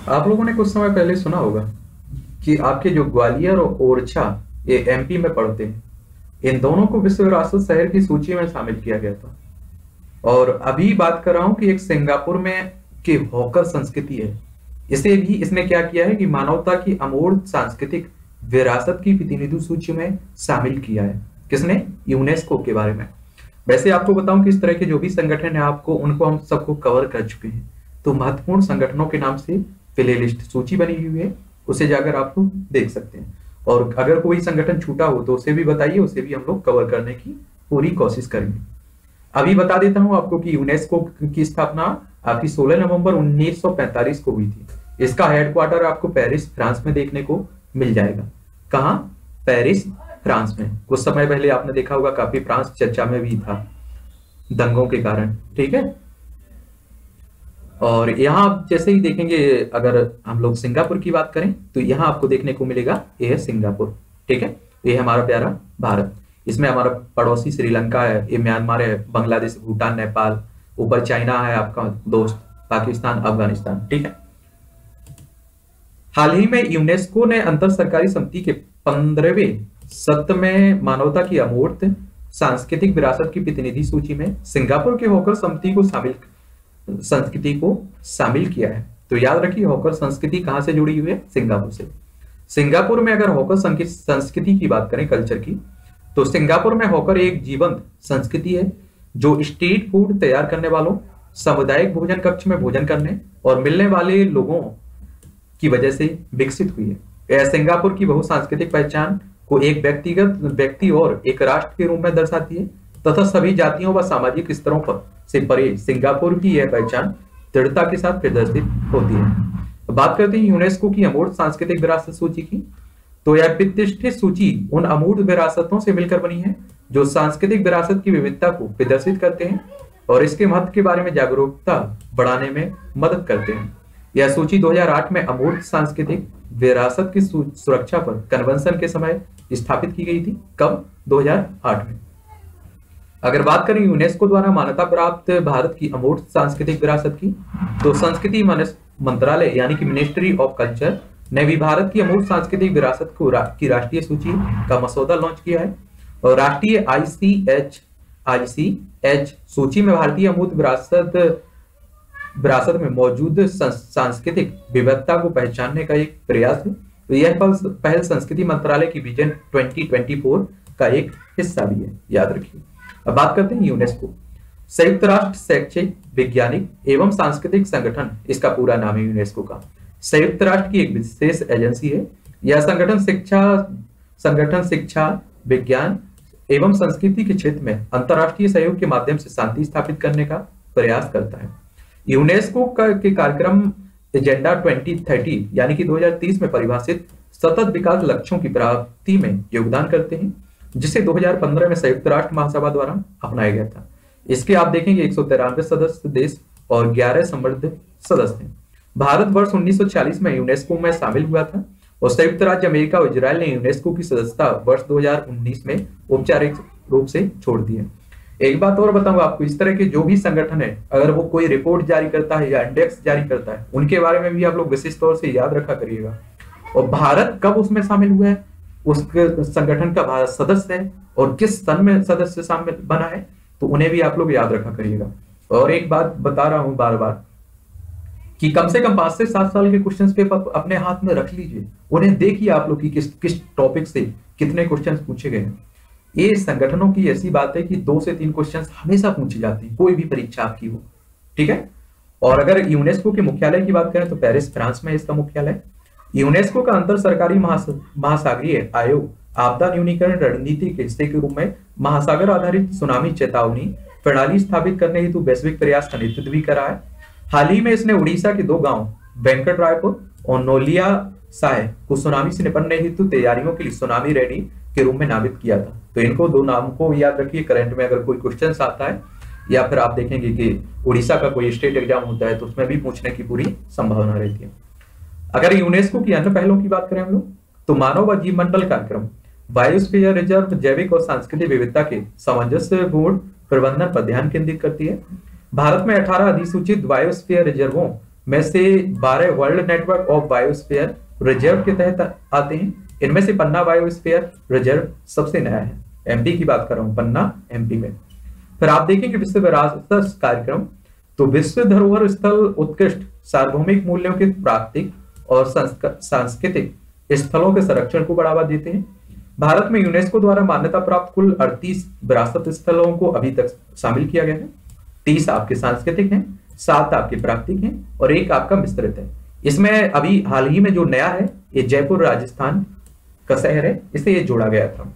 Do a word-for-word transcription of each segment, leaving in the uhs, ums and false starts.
आप लोगों ने कुछ समय पहले सुना होगा कि आपके जो ग्वालियर और ओरछा ये एमपी में पड़ते हैं, इन दोनों को विश्व विरासत शहर की सूची में शामिल किया गया था। और अभी बात कर रहा हूं कि एक सिंगापुर में की हॉकर संस्कृति है, इसे भी इसने क्या किया है कि मानवता की अमूर्त सांस्कृतिक विरासत की प्रतिनिधि सूची में शामिल किया है। किसने? यूनेस्को के बारे में। वैसे आपको बताऊं कि इस तरह के जो भी संगठन है आपको उनको हम सबको कवर कर चुके हैं, तो महत्वपूर्ण संगठनों के नाम से प्ले लिस्ट सूची बनी हुई है, उसे जाकर आप लोग देख सकते हैं। और अगर कोई संगठन छूटा हो तो उसे भी बताइए, उसे भी हम लोग कवर करने की पूरी कोशिश करेंगे। अभी बता देता हूं आपको कि यूनेस्को की स्थापना आपकी सोलह नवंबर उन्नीस सौ पैंतालीस को हुई थी। इसका हेडक्वार्टर आपको पेरिस फ्रांस में देखने को मिल जाएगा। कहां? पेरिस फ्रांस में। कुछ समय पहले आपने देखा होगा काफी फ्रांस चर्चा में भी था दंगों के कारण, ठीक है। और यहाँ आप जैसे ही देखेंगे, अगर हम लोग सिंगापुर की बात करें तो यहाँ आपको देखने को मिलेगा ये है सिंगापुर, ठीक है। ये है हमारा प्यारा भारत, इसमें हमारा पड़ोसी श्रीलंका है, ये म्यांमार है, बांग्लादेश, भूटान, नेपाल, ऊपर चाइना है आपका दोस्त, पाकिस्तान, अफगानिस्तान, ठीक है। हाल ही में यूनेस्को ने अंतर सरकारी समिति के पंद्रहवें सत्र में मानवता की अमूर्त सांस्कृतिक विरासत की प्रतिनिधि सूची में सिंगापुर के हॉकर समिति को शामिल संस्कृति को शामिल किया है। तो याद रखिए, हॉकर संस्कृति कहां से जुड़ी हुई है? सिंगापुर से। सिंगापुर में अगर हॉकर संस्कृति की बात करें, कल्चर की, तो सिंगापुर में हॉकर एक जीवंत संस्कृति है जो स्ट्रीट फूड तैयार करने वालों, सामुदायिक भोजन कक्ष में भोजन करने और मिलने वाले लोगों की वजह से विकसित हुई है। यह सिंगापुर की बहुसांस्कृतिक पहचान को एक व्यक्तिगत व्यक्ति और एक राष्ट्र के रूप में दर्शाती है तथा सभी जातियों व सामाजिक स्तरों पर से परे सिंगापुर की यह पहचान दृढ़ता के साथ प्रदर्शित होती है। बात करते हैं यूनेस्को की अमूर्त सांस्कृतिक विरासत सूची की, तो यह प्रतिष्ठित सूची उन अमूर्त विरासतों से मिलकर बनी है जो सांस्कृतिक विरासत की विविधता को प्रदर्शित करते हैं और इसके महत्व के बारे में जागरूकता बढ़ाने में मदद करते हैं। यह सूची दो हज़ार आठ में अमूर्त सांस्कृतिक विरासत की सुरक्षा पर कन्वेंशन के समय स्थापित की गई थी। कब? दो हज़ार आठ में। अगर बात करें यूनेस्को द्वारा मान्यता प्राप्त भारत की अमूर्त सांस्कृतिक विरासत की, तो संस्कृति मंत्रालय यानी कि मिनिस्ट्री ऑफ कल्चर ने भी भारत की अमूर्त सांस्कृतिक विरासत को रा, की राष्ट्रीय सूची का मसौदा लॉन्च किया है और राष्ट्रीय आईसीएच आईसीएच सूची में भारतीय अमूर्त विरासत विरासत में मौजूद सांस्कृतिक विविधता को पहचानने का एक प्रयास है। तो यह पहल संस्कृति मंत्रालय की विजन दो हज़ार चौबीस का एक हिस्सा भी है, याद रखिए। अब बात करते हैं यूनेस्को, संयुक्त राष्ट्र शैक्षिक, वैज्ञानिक एवं सांस्कृतिक संगठन, इसका पूरा नाम है यूनेस्को का। संयुक्त राष्ट्र की एक विशेष एजेंसी है। यह संगठन शिक्षा संगठन शिक्षा, विज्ञान एवं संस्कृति के क्षेत्र में अंतर्राष्ट्रीय सहयोग के माध्यम से शांति स्थापित करने का प्रयास करता है। यूनेस्को का के कार्यक्रम एजेंडा दो हज़ार तीस यानी कि दो हज़ार तीस में परिभाषित सतत विकास लक्ष्यों की प्राप्ति में योगदान करते हैं, जिसे दो हज़ार पंद्रह में संयुक्त राष्ट्र महासभा द्वारा अपनाया गया था। इसके आप देखेंगे एक सौ तिरानवे सदस्य देश और ग्यारह समृद्ध सदस्य हैं। भारत वर्ष उन्नीस सौ छियालीस में यूनेस्को में शामिल हुआ था और संयुक्त राज्य अमेरिका और इजराइल ने यूनेस्को की सदस्यता वर्ष दो हज़ार उन्नीस में औपचारिक रूप से छोड़ दी है। एक बात और बताऊंगा आपको, इस तरह के जो भी संगठन है, अगर वो कोई रिपोर्ट जारी करता है या इंडेक्स जारी करता है, उनके बारे में भी आप लोग विशेष तौर से याद रखा करिएगा। और भारत कब उसमें शामिल हुआ है, उस संगठन का भारत सदस्य है और किस सन में सदस्य शामिल बना है, तो उन्हें भी आप लोग याद रखा करिएगा। और एक बात बता रहा हूं बार बार कि कम से कम पांच से सात साल के क्वेश्चन पेपर अपने हाथ में रख लीजिए, उन्हें देखिए आप लोग कि किस किस टॉपिक से कितने क्वेश्चन पूछे गए हैं। ये संगठनों की ऐसी बात है कि दो से तीन क्वेश्चन हमेशा पूछे जाते हैं, कोई भी परीक्षा आपकी हो, ठीक है। और अगर यूनेस्को के मुख्यालय की बात करें तो पेरिस फ्रांस में इसका मुख्यालय। यूनेस्को का अंतर सरकारी महासागरीय आयोग आपदा न्यूनीकरण रणनीति के हिस्से के रूप में महासागर आधारित सुनामी चेतावनी प्रणाली स्थापित करने हेतु वैश्विक प्रयास का नेतृत्व भी करा है। हाल ही में इसने उड़ीसा के दो गांव वेंकट रायपुर और नोलिया साय को सुनामी से निपटने हेतु तैयारियों के लिए सुनामी रेडी के रूप में नामित किया था। तो इनको दो नाम को याद रखिए, करंट में अगर कोई क्वेश्चन आता है या फिर आप देखेंगे कि उड़ीसा का कोई स्टेट एग्जाम होता है तो उसमें भी पूछने की पूरी संभावना रहती है। अगर यूनेस्को की अन्य पहलों की बात करें हम लोग, तो मानव व जीव मंडल कार्यक्रम बायोस्फीयर रिजर्व जैविक और सांस्कृतिक विविधता के सामंजस्यपूर्ण प्रबंधन पर ध्यान केंद्रित करती है। भारत में अठारह अधिसूचित बायोस्फीयर रिजर्वों में से बारह world network of biosphere reserve के तहत आते हैं। इनमें से पन्ना बायोस्फीयर रिजर्व सबसे नया है। एमपी की बात कर रहा हूं, पन्ना एमपी में। फिर आप देखेंगे विश्व विरासत कार्यक्रम, तो विश्व धरोहर स्थल उत्कृष्ट सार्वभौमिक मूल्यों के प्राकृतिक और सांस्कृतिक स्थलों के संरक्षण को बढ़ावा देते हैं। भारत में यूनेस्को द्वारा मान्यता प्राप्त कुल अड़तीस विरासत स्थलों को अभी तक शामिल किया गया है। तीस आपके सांस्कृतिक हैं, सात आपके प्राकृतिक हैं और एक आपका विस्तृत है। इसमें अभी हाल ही में जो नया है, ये जयपुर राजस्थान का शहर है, इसे ये जोड़ा गया था।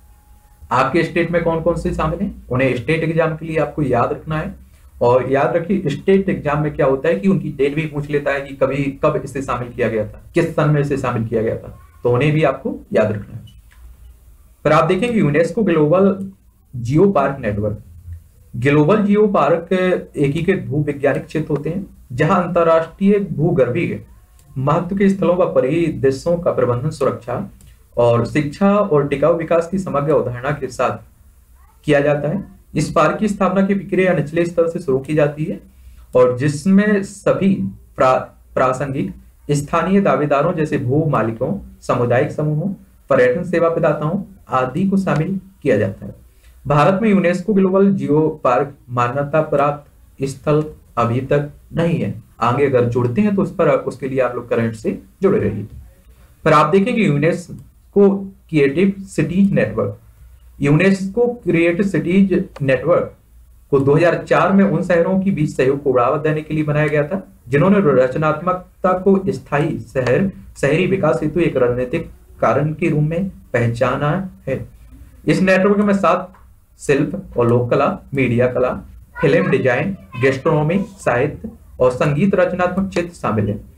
आपके स्टेट में कौन कौन से शामिल हैं, उन्हें स्टेट एग्जाम के लिए आपको याद रखना है। और याद रखिए, स्टेट एग्जाम में क्या होता है कि उनकी डेट भी पूछ लेता है कि कभी कब इसे शामिल किया गया था, किस सन में इसे शामिल किया गया था, तो उन्हें भी आपको याद रखना है। फिर आप देखेंगे UNESCO global geopark network. Global geopark एकीकृत भू वैज्ञानिक क्षेत्र होते हैं जहां अंतरराष्ट्रीय भूगर्भीय महत्व के स्थलों व परिदृश्यों का प्रबंधन, सुरक्षा और शिक्षा और टिकाऊ विकास की समग्र अवधारणा के साथ किया जाता है। इस पार्क की स्थापना की प्रक्रिया निचले स्तर से शुरू की जाती है और जिसमें सभी प्रा, प्रासंगिक स्थानीय दावेदारों जैसे भू मालिकों, सामुदायिक समूहों, पर्यटन सेवा प्रदाताओं आदि को शामिल किया जाता है। भारत में यूनेस्को ग्लोबल जियो पार्क मान्यता प्राप्त स्थल अभी तक नहीं है। आगे अगर जुड़ते हैं तो उस पर उसके लिए आप लोग करंट से जुड़े रहिए। फिर आप देखेंगे UNESCO creative cities network. UNESCO creative cities network को दो हज़ार चार में उन शहरों की बीच सहयोग को बढ़ावा देने के लिए बनाया गया था जिन्होंने रचनात्मकता को स्थायी शहर शहरी विकास हेतु एक रणनीतिक कारण के रूप में पहचाना है। इस नेटवर्क में सात शिल्प और लोक कला, मीडिया कला, फिल्म डिजाइन, गैस्ट्रोनॉमी, साहित्य और संगीत रचनात्मक क्षेत्र शामिल है।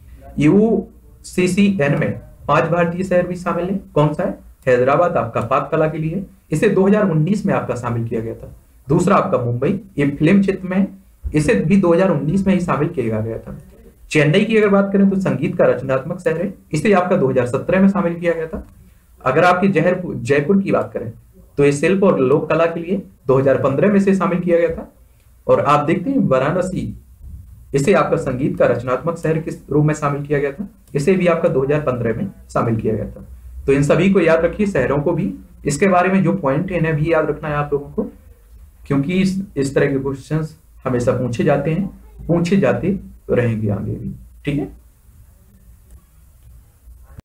यूसीसीएन में पांच भारतीय शहर भी शामिल है। कौन सा है? हैदराबाद आपका पाक कला के लिए, इसे दो हज़ार उन्नीस में आपका शामिल किया गया था। दूसरा आपका मुंबई, ये फिल्म क्षेत्र में है, इसे भी दो हज़ार उन्नीस में ही शामिल किया गया था। चेन्नई की अगर बात करें तो संगीत का रचनात्मक शहर है, इसे आपका दो हज़ार सत्रह में शामिल किया गया था। अगर आपकी जहर जयपुर की बात करें तो ये शिल्प और लोक कला के लिए दो हज़ार पंद्रह में से शामिल किया गया था। और आप देखते हैं वाराणसी, इसे आपका संगीत का रचनात्मक शहर के रूप में शामिल किया गया था, इसे भी आपका दो हज़ार पंद्रह में शामिल किया गया था। तो इन सभी को याद रखिए, शहरों को भी, इसके बारे में जो पॉइंट है इन्हें भी याद रखना है आप लोगों को, क्योंकि इस, इस तरह के क्वेश्चंस हमेशा पूछे जाते हैं, पूछे जाते रहेंगे आगे भी। ठीक है।